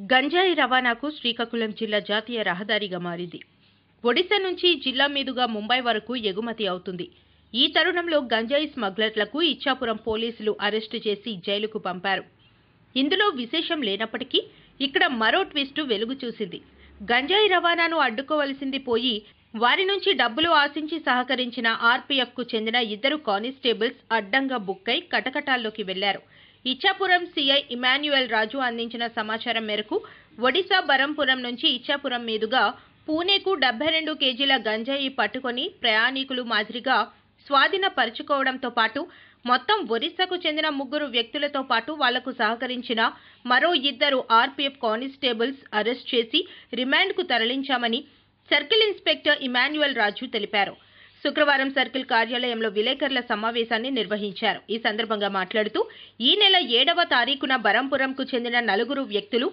గంజాయి రవాణాకు శ్రీకాకుళం జిల్లా జాతీయ రహదారిగా మారింది. ఒడిశా నుంచి జిల్లా మీదుగా ముంబై వరకు ఎగుమతి అవుతుంది. ఈ తరుణంలో గంజాయి స్మగ్లర్లకు ఇచ్చాపురం పోలీసులు అరెస్టు చేసి జైలుకు పంపారు. ఇందులో విశేషం లేనప్పటికీ ఇక్కడ మరో ట్విస్టు వెలుగు చూసింది. గంజాయి రవాణాను అడ్డుకోవలసింది పోయి వారి నుంచి డబ్బులు ఆశించి సహకరించిన ఆర్పీఎఫ్కు చెందిన 2 కానిస్టేబుల్స్ అడ్డంగా బుక్కై కటకటాల్లోకి వెళ్లారు. ఇచ్చాపురం సీఐ ఇమాన్యుయల్ రాజు అందించిన సమాచారం మేరకు ఒడిశా బరంపురం నుంచి ఇచ్చాపురం మీదుగా పూణేకు 72 కేజీల గంజాయి పట్టుకొని ప్రయాణికులు మాదిరిగా స్వాధీనపరుచుకోవడంతో పాటు మొత్తం ఒరిస్సాకు చెందిన 3 వ్యక్తులతో పాటు వాళ్లకు సహకరించిన మరో 2 ఆర్పీఎఫ్ కానిస్టేబుల్స్ అరెస్ట్ చేసి రిమాండ్కు తరలించామని సర్కిల్ ఇన్స్పెక్టర్ ఇమాన్యుయల్ రాజు తెలిపారు. శుక్రవారం సర్కిల్ కార్యాలయంలో విలేకరుల సమావేశాన్ని నిర్వహించారు. ఈ సందర్భంగా మాట్లాడుతూ ఈ నెల 7వ తారీఖున బరంపురంకు చెందిన 4 వ్యక్తులు,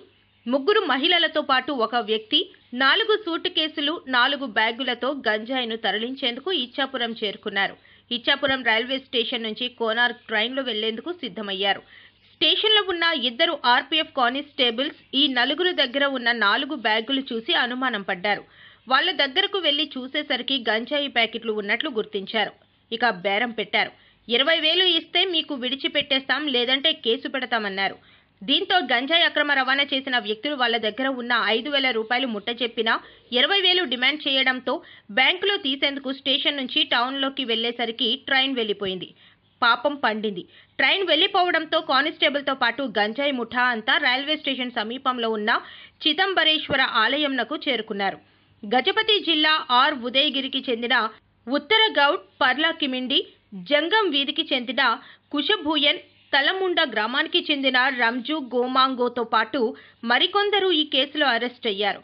3 మహిళలతో పాటు 1 వ్యక్తి 4 సూట్ కేసులు 4 బ్యాగులతో గంజాయిను తరలించేందుకు ఇచ్చాపురం చేరుకున్నారు. ఇచ్చాపురం రైల్వే స్టేషన్ నుంచి కోనార్క్ ట్రైన్లో వెళ్లేందుకు సిద్ధమయ్యారు. స్టేషన్లో ఉన్న 2 ఆర్పీఎఫ్ కానిస్టేబుల్స్ ఈ 4 దగ్గర ఉన్న 4 బ్యాగులు చూసి అనుమానం పడ్డారు. వాళ్ల దగ్గరకు వెళ్లి చూసేసరికి గంజాయి ప్యాకెట్లు ఉన్నట్లు గుర్తించారు. ఇక బేరం పెట్టారు. 20,000 ఇస్తే మీకు విడిచిపెట్టేస్తాం, లేదంటే కేసు పెడతామన్నారు. దీంతో గంజాయి అక్రమ రవాణా చేసిన వ్యక్తులు వాళ్ల దగ్గర ఉన్న 5,000 రూపాయలు ముట్టచెప్పినా 20,000 డిమాండ్ చేయడంతో బ్యాంకులో తీసేందుకు స్టేషన్ నుంచి టౌన్లోకి వెళ్లేసరికి ట్రైన్ వెళ్లిపోయింది. పాపం పండింది. ట్రైన్ వెళ్లిపోవడంతో కానిస్టేబుల్తో పాటు గంజాయి ముఠా అంతా రైల్వే స్టేషన్ సమీపంలో ఉన్న చిదంబరేశ్వర ఆలయంనకు చేరుకున్నారు. గజపతి జిల్లా ఆర్ ఉదయగిరికి చెందిన ఉత్తర గౌడ్ పర్లాకిమిండి, జంగం వీధికి చెందిన కుషభూయన్, తలముండ గ్రామానికి చెందిన రంజు గోమాంగోతో పాటు మరికొందరు ఈ కేసులో అరెస్ట్ అయ్యారు.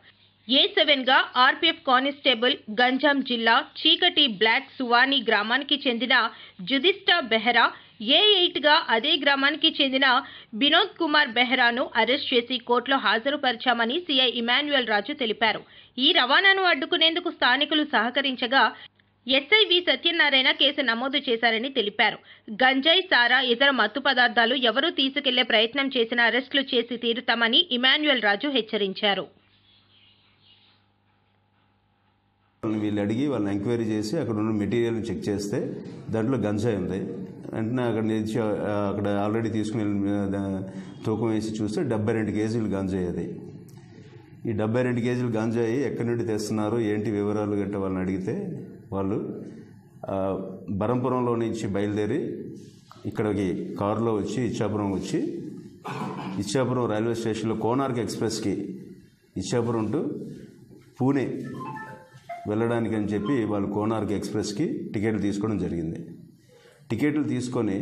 A7గా ఆర్పీఎఫ్ కానిస్టేబుల్ గంజాం జిల్లా చీకటి బ్లాక్ సువాని గ్రామానికి చెందిన జుదిస్టా బెహ్రా, A8గా అదే గ్రామానికి చెందిన వినోద్ కుమార్ బెహ్రాను అరెస్ట్ చేసి కోర్టులో హాజరుపరిచామని సీఐ ఇమాన్యుయల్ రాజు తెలిపారు. ఈ రవాణాను అడ్డుకునేందుకు స్థానికులు సహకరించగా ఎస్ఐ వి సత్యనారాయణ కేసు నమోదు చేశారని తెలిపారు. గంజాయి, సారా, ఇతర మత్తు పదార్థాలు ఎవరూ తీసుకెళ్లే ప్రయత్నం చేసినా అరెస్టులు చేసి తీరుతామని ఇమాన్యుయల్ రాజు హెచ్చరించారు. వీళ్ళు అడిగి వాళ్ళని ఎంక్వైరీ చేసి అక్కడ ఉన్న మెటీరియల్ని చెక్ చేస్తే దాంట్లో గంజాయి ఉంది. వెంటనే అక్కడ ఆల్రెడీ తీసుకుని తూకం వేసి చూస్తే 72 కేజీలు గంజాయి. అది ఈ 72 కేజీలు గంజాయి ఎక్కడి నుండి తెస్తున్నారు, ఏంటి వివరాలు గట్రా వాళ్ళని అడిగితే వాళ్ళు బరంపురంలో నుంచి బయలుదేరి ఇక్కడికి కారులో వచ్చి ఇచ్చాపురం వచ్చి ఇచ్చాపురం రైల్వే స్టేషన్లో కోనార్క్ ఎక్స్ప్రెస్కి ఇచ్చాపురం టు పూణే వెళ్ళడానికి అని చెప్పి వాళ్ళు కోనార్క్ ఎక్స్ప్రెస్కి టికెట్లు తీసుకోవడం జరిగింది. టికెట్లు తీసుకొని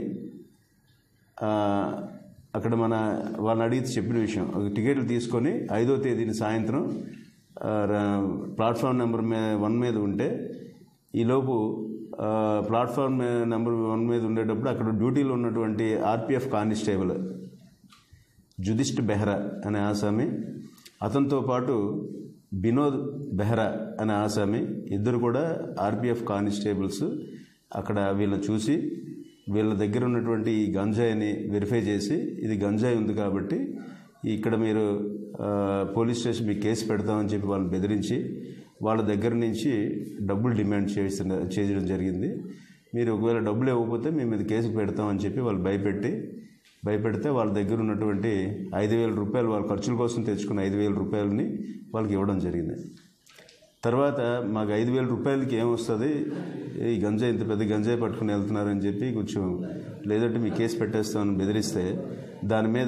అక్కడ వాళ్ళని అడిగితే చెప్పిన విషయం, టికెట్లు తీసుకొని 5వ తేదీని సాయంత్రం ప్లాట్ఫామ్ నెంబర్ 1 మీద ఉంటే ఈలోపు ప్లాట్ఫామ్ నెంబర్ 1 మీద ఉండేటప్పుడు అక్కడ డ్యూటీలో ఉన్నటువంటి ఆర్పీఎఫ్ కానిస్టేబుల్ జుదిస్ట్ బెహ్రా అనే ఆసామి, అతనితో పాటు వినోద్ బెహ్రా అనే ఆసామి, ఇద్దరు కూడా ఆర్పీఎఫ్ కానిస్టేబుల్స్ అక్కడ వీళ్ళని చూసి వీళ్ళ దగ్గర ఉన్నటువంటి ఈ గంజాయిని వెరిఫై చేసి ఇది గంజాయి ఉంది కాబట్టి ఇక్కడ మీరు పోలీస్ స్టేషన్ మీకు కేసు పెడతామని చెప్పి వాళ్ళని బెదిరించి వాళ్ళ దగ్గర నుంచి డబ్బులు డిమాండ్ చేయడం జరిగింది. మీరు ఒకవేళ డబ్బులు ఇవ్వకపోతే మేము ఇది కేసు పెడతామని చెప్పి వాళ్ళు భయపెడితే వాళ్ళ దగ్గర ఉన్నటువంటి 5,000 రూపాయలు వాళ్ళ ఖర్చుల కోసం తెచ్చుకున్న 5,000 రూపాయలని వాళ్ళకి ఇవ్వడం జరిగింది. తర్వాత మాకు 5,000 రూపాయలకి ఏమొస్తుంది, ఈ గంజాయి ఇంత పెద్ద గంజాయి పట్టుకుని వెళ్తున్నారని చెప్పి కొంచెం లేదంటే మీ కేసు పెట్టేస్తామని బెదిరిస్తే దాని మీద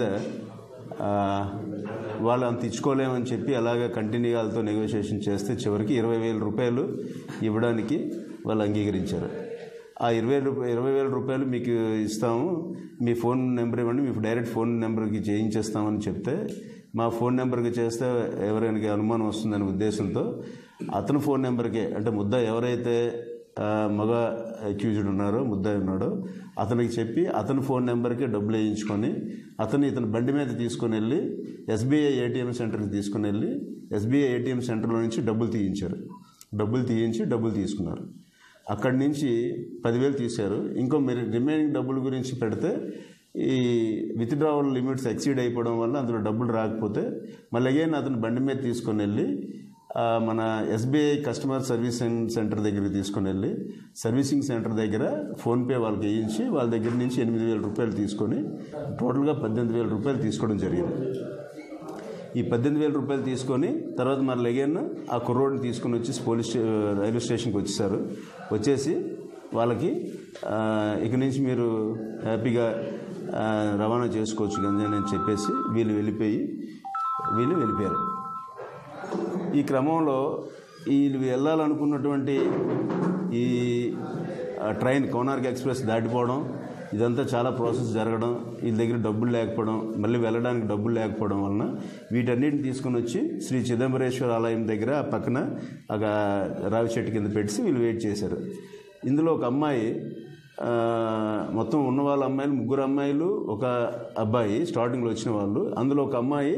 వాళ్ళు అంత ఇచ్చుకోలేమని చెప్పి అలాగే కంటిన్యూగా వాళ్ళతో నెగోషియేషన్ చేస్తే చివరికి 20,000 రూపాయలు ఇవ్వడానికి వాళ్ళు అంగీకరించారు. ఆ 20,000 రూపాయలు మీకు ఇస్తాము, మీ ఫోన్ నెంబర్ ఇవ్వండి, మీకు డైరెక్ట్ ఫోన్ నెంబర్కి చేయించేస్తామని చెప్తే మా ఫోన్ నెంబర్కి చేస్తే ఎవరైనా అనుమానం వస్తుందనే ఉద్దేశంతో అతని ఫోన్ నెంబర్కే, అంటే ఎవరైతే మగ అక్యూజ్డ్ ఉన్నారో ముద్దాయి ఉన్నాడో అతనికి చెప్పి అతని ఫోన్ నెంబర్కి డబ్బులు వేయించుకొని ఇతని బండి మీద తీసుకొని వెళ్ళి ఎస్బీఐ ఏటీఎం సెంటర్కి తీసుకుని వెళ్ళి ఎస్బీఐ ఏటీఎం సెంటర్లో నుంచి డబ్బులు తీయించి డబ్బులు తీసుకున్నారు. అక్కడి నుంచి 10,000 తీశారు. ఇంకో రిమైనింగ్ డబ్బుల గురించి పెడితే ఈ విత్డ్రావల్ లిమిట్స్ ఎక్సీడ్ అయిపోవడం వల్ల అందులో డబ్బులు రాకపోతే మళ్ళీ అగైన్ అతను బండి మీద తీసుకొని వెళ్ళి మన ఎస్బీఐ కస్టమర్ సర్వీసింగ్ సెంటర్ దగ్గరికి తీసుకొని వెళ్ళి సర్వీసింగ్ సెంటర్ దగ్గర ఫోన్పే వాళ్ళకి వేయించి వాళ్ళ దగ్గర నుంచి 8,000 రూపాయలు తీసుకొని టోటల్గా 18,000 రూపాయలు తీసుకోవడం జరిగింది. ఈ 18,000 రూపాయలు తీసుకొని తర్వాత మళ్ళీ అగైన్ ఆ కుర్రోడిని తీసుకొని వచ్చి రైల్వే స్టేషన్కి వచ్చేసి వాళ్ళకి ఇక నుంచి మీరు హ్యాపీగా రవాణా చేసుకోవచ్చు గంజాయి అని చెప్పేసి వీళ్ళు వెళ్ళిపోయారు. ఈ క్రమంలో వీళ్ళు వెళ్ళాలనుకున్నటువంటి ఈ ట్రైన్ కోనార్క్ ఎక్స్ప్రెస్ దాటిపోవడం, ఇదంతా చాలా ప్రాసెస్ జరగడం, వీళ్ళ దగ్గర డబ్బులు లేకపోవడం, మళ్ళీ వెళ్ళడానికి డబ్బులు లేకపోవడం వలన వీటన్నిటిని తీసుకొని వచ్చి శ్రీ చిదంబరేశ్వర ఆలయం దగ్గర ఆ పక్కన ఒక రావి చెట్టు కింద పెట్టి వీళ్ళు వెయిట్ చేశారు. ఇందులో ఒక అమ్మాయి, మొత్తం ఉన్న వాళ్ళ అమ్మాయిలు 3 అమ్మాయిలు, ఒక అబ్బాయి స్టార్టింగ్లో వచ్చిన వాళ్ళు. అందులో ఒక అమ్మాయి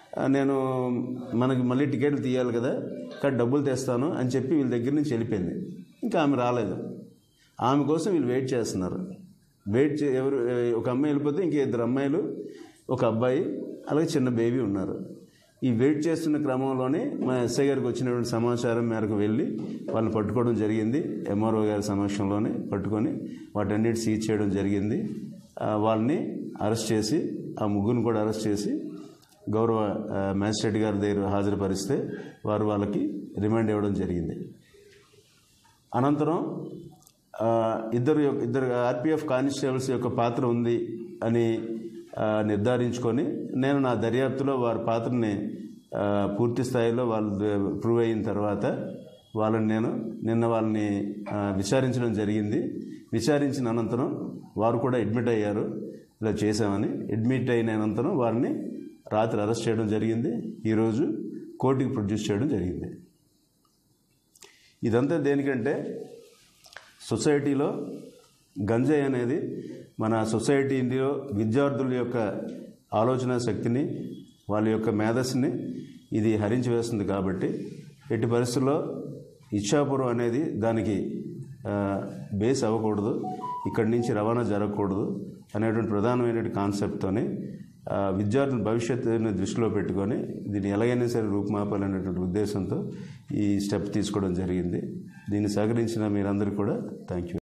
మనకి మళ్ళీ టికెట్లు తీయాలి కదా, కానీ డబ్బులు తెస్తాను అని చెప్పి వీళ్ళ దగ్గర నుంచి వెళ్ళిపోయింది. ఇంకా ఆమె రాలేదు. ఆమె కోసం వీళ్ళు వెయిట్ చేస్తున్నారు. ఒక అమ్మాయి వెళ్ళిపోతే ఇంక 2 అమ్మాయిలు, ఒక అబ్బాయి, అలాగే చిన్న బేబీ ఉన్నారు. ఈ వెయిట్ చేస్తున్న క్రమంలోనే మా ఎస్ఐ గారికి వచ్చినటువంటి సమాచారం మేరకు వెళ్ళి వాళ్ళని పట్టుకోవడం జరిగింది. ఎంఆర్ఓ గారి సమక్షంలోనే పట్టుకొని వాటన్నిటి సీజ్ చేయడం జరిగింది. వాళ్ళని అరెస్ట్ చేసి, ఆ ముగ్గురిని కూడా అరెస్ట్ చేసి గౌరవ మ్యాజిస్ట్రేట్ గారి దగ్గర హాజరుపరిస్తే వారు వాళ్ళకి రిమాండ్ ఇవ్వడం జరిగింది. అనంతరం ఇద్దరు ఆర్పిఎఫ్ కానిస్టేబుల్స్ యొక్క పాత్ర ఉంది అని నిర్ధారించుకొని నేను నా దర్యాప్తులో వారి పాత్రని పూర్తి స్థాయిలో వాళ్ళు ప్రూవ్ అయిన తర్వాత నిన్న వాళ్ళని విచారించడం జరిగింది. విచారించిన అనంతరం వారు కూడా అడ్మిట్ అయ్యారు. ఇలా చేశామని అడ్మిట్ అయిన అనంతరం వారిని రాత్రి అరెస్ట్ చేయడం జరిగింది. ఈరోజు కోర్టుకి ప్రొడ్యూస్ చేయడం జరిగింది. ఇదంతా దేనికంటే సొసైటీలో గంజాయి అనేది మన సొసైటీలో విద్యార్థుల యొక్క ఆలోచన శక్తిని, వాళ్ళ యొక్క మేధస్సుని ఇది హరించి వేస్తుంది. కాబట్టి ఎట్టి పరిస్థితుల్లో ఇచ్చాపురం అనేది దానికి బేస్ అవ్వకూడదు, ఇక్కడి నుంచి రవాణా జరగకూడదు అనేటువంటి ప్రధానమైనటువంటి కాన్సెప్ట్తోనే విద్యార్థుల భవిష్యత్తుని దృష్టిలో పెట్టుకొని దీన్ని ఎలాగైనా సరే రూపుమాపాలనేటువంటి ఉద్దేశంతో ఈ స్టెప్ తీసుకోవడం జరిగింది. దీన్ని సహకరించిన మీరందరూ కూడా థ్యాంక్ యూ.